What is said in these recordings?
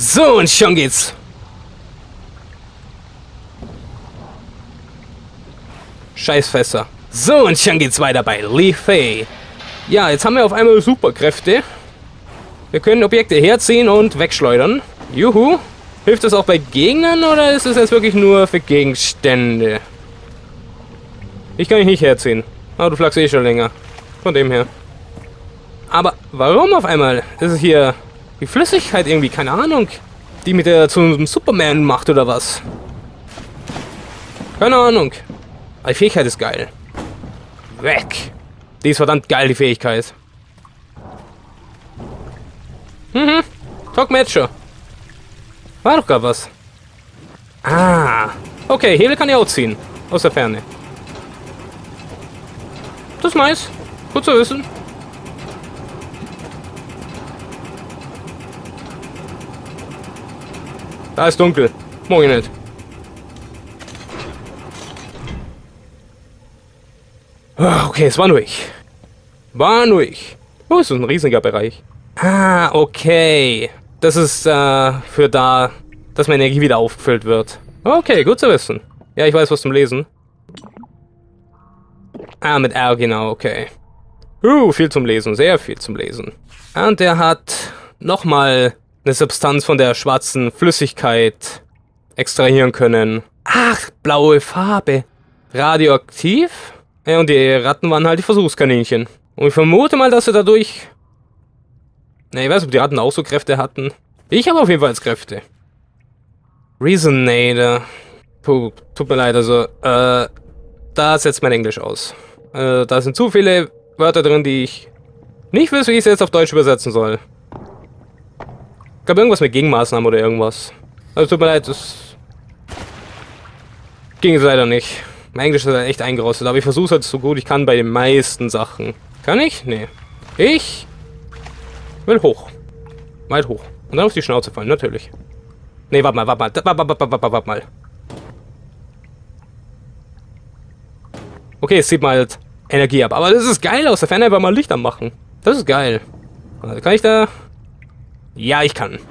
So, und schon geht's. Scheißfässer. So, und schon geht's weiter bei Li Fei. Ja, jetzt haben wir auf einmal Superkräfte. Wir können Objekte herziehen und wegschleudern. Juhu. Hilft das auch bei Gegnern oder ist es jetzt wirklich nur für Gegenstände? Ich kann dich nicht herziehen. Aber du flachst eh schon länger. Von dem her. Aber warum auf einmal? Ist es hier die Flüssigkeit irgendwie? Keine Ahnung. Die mit der zum Superman macht oder was? Keine Ahnung. Aber die Fähigkeit ist geil. Weg. Die ist verdammt geil, die Fähigkeit. Talk Matcher. War doch gar was. Ah. Okay, Hebel kann ich auch ziehen. Aus der Ferne. Das ist nice. Gut zu wissen. Da ist dunkel. Mag ich nicht. Okay, es war nur ich. War nur ich. Oh, ist das ein riesiger Bereich. Ah, okay. Das ist für da, dass meine Energie wieder aufgefüllt wird. Okay, gut zu wissen. Ja, ich weiß was zum Lesen. Ah, mit R, genau, okay. Viel zum Lesen, sehr viel zum Lesen. Und der hat nochmal eine Substanz von der schwarzen Flüssigkeit extrahieren können. Ach, blaue Farbe. Radioaktiv? Ja, und die Ratten waren halt die Versuchskaninchen. Und ich vermute mal, dass sie dadurch... Ne, ich weiß nicht, ob die Ratten auch so Kräfte hatten. Ich habe auf jeden Fall jetzt Kräfte. Resonator. Puh, tut mir leid, also, da setzt mein Englisch aus. Da sind zu viele Wörter drin, die ich nicht weiß, wie ich es jetzt auf Deutsch übersetzen soll. Ich glaube, irgendwas mit Gegenmaßnahmen oder irgendwas. Also, tut mir leid, das ging es leider nicht. Mein Englisch ist halt echt eingerostet, aber ich versuche es halt so gut ich kann bei den meisten Sachen. Kann ich? Nee. Ich will hoch. Weit hoch. Und dann auf die Schnauze fallen, natürlich. Nee, warte mal. Okay, es zieht mal halt Energie ab. Aber das ist geil, aus der Ferne einfach mal Licht anmachen. Das ist geil. Also kann ich da... Ja, ich kann.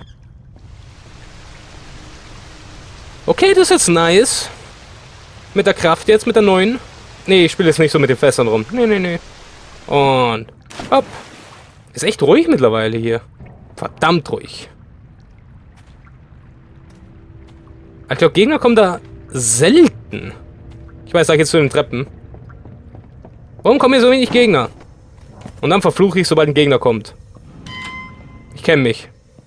Okay, das ist jetzt nice. Mit der Kraft jetzt, mit der neuen. Nee, ich spiele jetzt nicht so mit den Fässern rum. Nee. Und... Hopp. Ist echt ruhig mittlerweile hier. Verdammt ruhig. Ich glaube, Gegner kommen da selten. Ich weiß, da geht's zu den Treppen. Warum kommen hier so wenig Gegner? Und dann verfluche ich, sobald ein Gegner kommt. Ich kenne mich.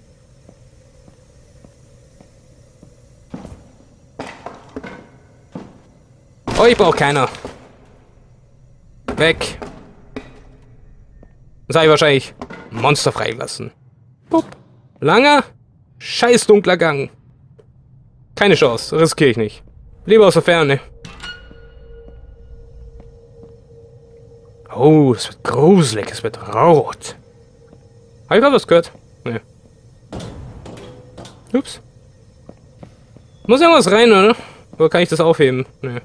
Oh, ich brauche keiner. Weg. Das habe ich wahrscheinlich Monster freilassen. Pup. Langer, scheiß dunkler Gang. Keine Chance, riskiere ich nicht. Lieber aus der Ferne. Oh, es wird gruselig, es wird rot. Habe ich gerade was gehört? Nee. Ups. Muss irgendwas rein, oder? Oder kann ich das aufheben? Nee.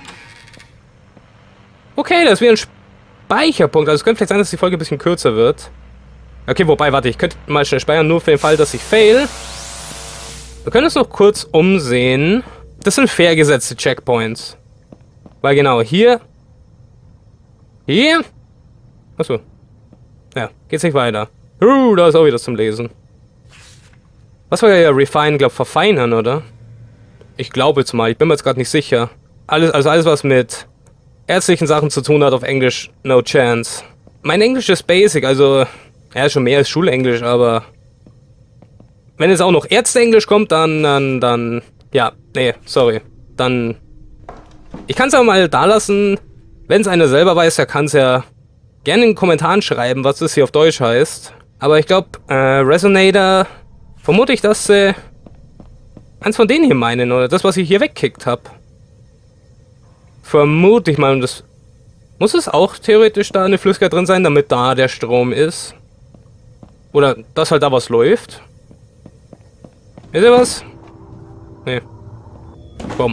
Okay, das ist wie ein Speicherpunkt. Also es könnte vielleicht sein, dass die Folge ein bisschen kürzer wird. Okay, wobei, warte, ich könnte mal schnell speichern, nur für den Fall, dass ich fail. Wir können uns noch kurz umsehen. Das sind fair gesetzte Checkpoints. Weil genau, hier... Hier? Achso. Ja, geht's nicht weiter. Da ist auch wieder zum Lesen. Was war ja Refine, glaub verfeinern, oder? Ich glaube jetzt mal, ich bin mir jetzt gerade nicht sicher. Alles, was mit ärztlichen Sachen zu tun hat auf Englisch, no chance. Mein Englisch ist basic, also... Ja, schon mehr als Schulenglisch, aber... Wenn jetzt auch noch Ärzteenglisch kommt, dann... Ja, nee, sorry. Dann... Ich kann es aber mal da lassen. Wenn es einer selber weiß, der kann es ja gerne in den Kommentaren schreiben, was das hier auf Deutsch heißt. Aber ich glaube, Resonator... Vermute ich, dass sie... eins von denen hier meinen, oder das, was ich hier weggekickt habe. Vermute ich mal, und das... Muss es auch theoretisch da eine Flüssigkeit drin sein, damit da der Strom ist? Oder dass halt da was läuft? Wisst ihr was? Nee. Bumm.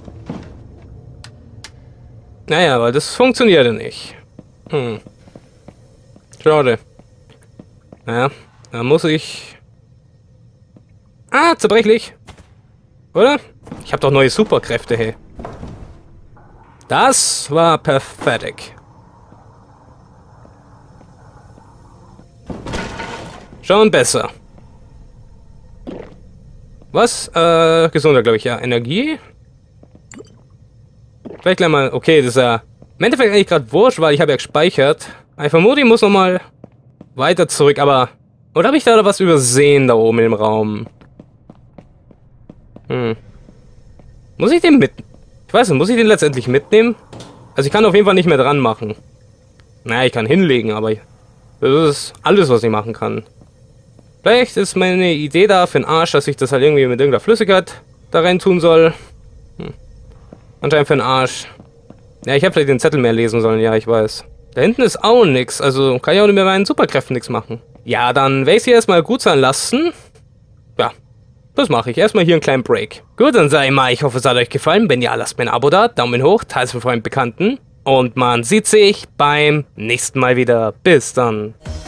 Naja, aber das funktioniert ja nicht. Schade. Naja, da muss ich... Ah, zerbrechlich. Oder? Ich habe doch neue Superkräfte, hey. Das war perfekt. Schon besser. Was? Gesundheit, glaube ich, ja. Energie? Vielleicht gleich mal... Okay, das ist ja... Im Endeffekt eigentlich gerade wurscht, weil ich habe ja gespeichert. Ich vermute, ich muss nochmal weiter zurück, aber... Oder habe ich da was übersehen da oben im Raum? Muss ich den mit... Ich weiß nicht, muss ich den letztendlich mitnehmen? Also ich kann auf jeden Fall nicht mehr dran machen. Naja, ich kann hinlegen, aber... Das ist alles, was ich machen kann. Vielleicht ist meine Idee da für den Arsch, dass ich das halt irgendwie mit irgendeiner Flüssigkeit da rein tun soll. Anscheinend für den Arsch. Ja, ich hätte vielleicht den Zettel mehr lesen sollen, ja, ich weiß. Da hinten ist auch nix, also kann ich auch mit meinen Superkräften nichts machen. Ja, dann werde ich sie erstmal gut sein lassen. Ja, das mache ich. Erstmal hier einen kleinen Break. Gut, dann sage ich mal, ich hoffe, es hat euch gefallen. Wenn ja, lasst mir ein Abo da, Daumen hoch, teilt es mit Freunden, Bekannten. Und man sieht sich beim nächsten Mal wieder. Bis dann.